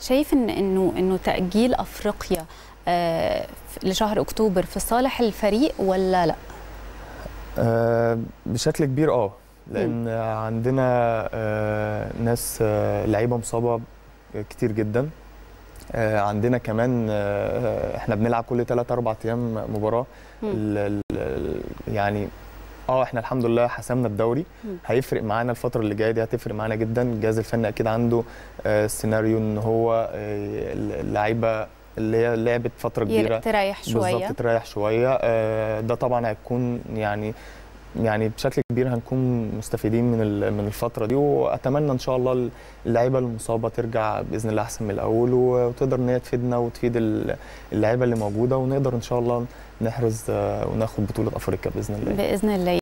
شايف انه تأجيل افريقيا لشهر اكتوبر في صالح الفريق ولا لا؟ بشكل كبير لان عندنا ناس لعيبه مصابه كتير جدا. عندنا كمان احنا بنلعب كل 3-4 ايام مباراه. يعني احنا الحمد لله حسمنا الدوري. هيفرق معانا الفتره اللي جايه دي، هتفرق معانا جدا. الجهاز الفني اكيد عنده سيناريو ان هو اللعيبه اللي هي لعبت فتره كبيره تريح شويه، بالظبط تريح شويه. ده طبعا هيكون يعني بشكل كبير هنكون مستفيدين من الفتره دي، واتمنى ان شاء الله اللعيبه المصابه ترجع باذن الله احسن من الاول، وتقدر ان هي تفيدنا وتفيد اللعيبه اللي موجوده، ونقدر ان شاء الله نحرز وناخد بطوله افريقيا باذن الله. باذن الله.